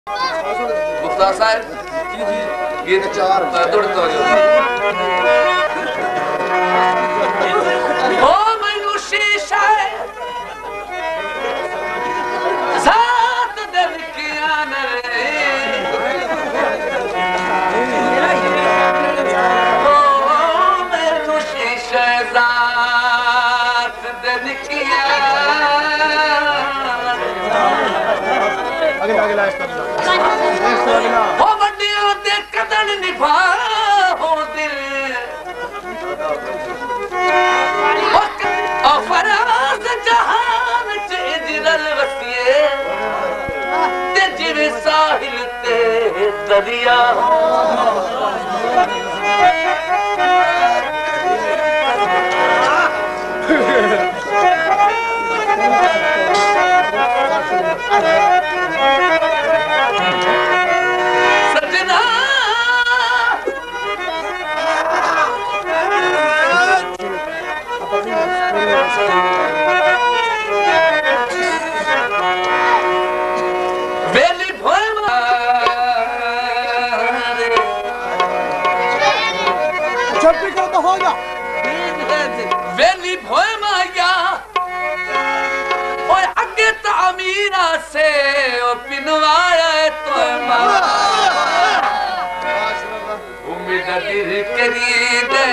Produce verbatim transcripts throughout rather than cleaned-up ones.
मुख्तार साहब ये चार दौड़ तो ओ मैनू शीशा ज़ात दिल किया ने ओ मैनू शीशा ज़ात दिल किया आगे आगे लास्ट हो बंदियों दे कदर निभा हो दिल ओ फराज जहान च इजरल वसिए ते जिवे साहिल ते दरिया वेली भोए माया और अगे तामीरा से ओ पिनवाया तो उम्मीद दिल करी दे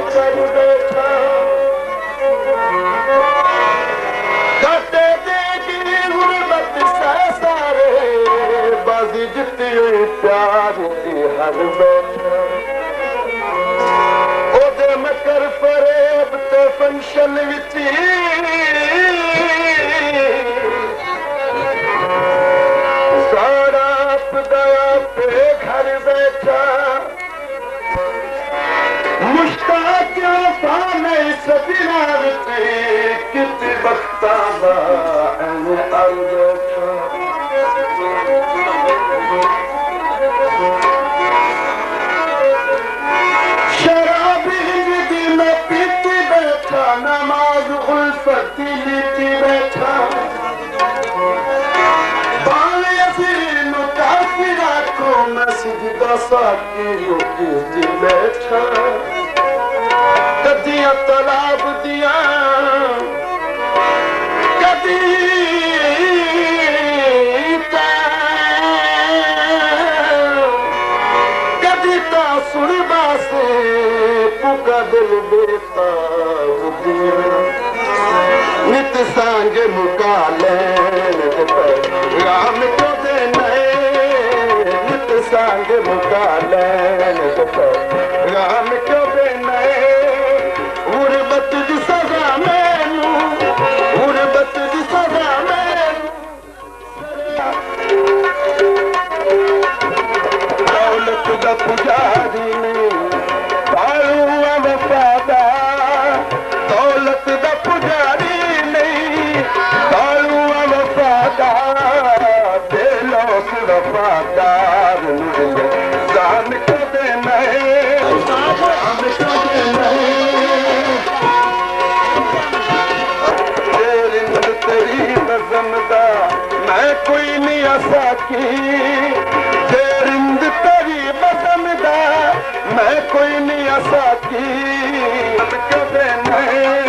कर बैठा घाटे देगी गुरबत से सारे बाजी जितती हुई प्यार दी हर बैठा ओदे मकर फरेब ते फंक्शन विच घर बैठा मुश्ताक नहीं सबिना कित बख्ता शराबी दी में पीती बैठा नमाज उल्फती लीती बैठा मस्जिदा साकी रोकी बैठा कदियां तालाब दिया कदी कदी ता सुनबा से पुका दिल बेता नित सांग मुका लैन राम को दे सांग मुका लैन राम क्यों देना गुरबत दी सजा मैनू गुरबत दी सजा मैनू दौलत दा पुजारी नहीं तालुआ वफादार दौलत दा पुजारी नहीं तालुआ वफादार दिलों से वफादार जान को देना जान को देना तेरी नज़म दा मैं कोई नहीं आसा की रिंद तेरी बसम दा मैं कोई नहीं आसा की जान को देना